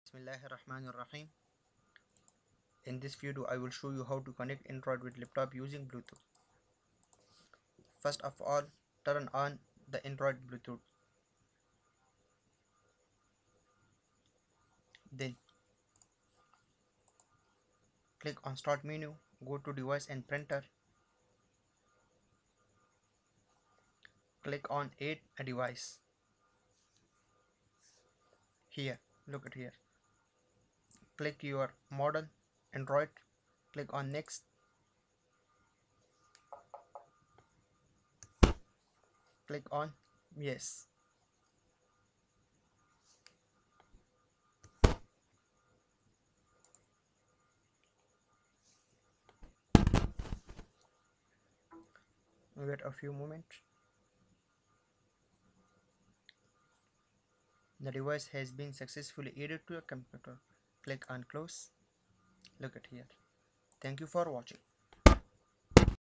Bismillahirrahmanirrahim. In this video I will show you how to connect Android with laptop using Bluetooth. First of all, turn on the Android Bluetooth. Then click on Start menu, go to Device and Printer. Click on Add a device. Here, look at here. Click your model Android. Click on Next. Click on Yes. Wait a few moments. The device has been successfully added to your computer. Click on Close. Look at here. Thank you for watching.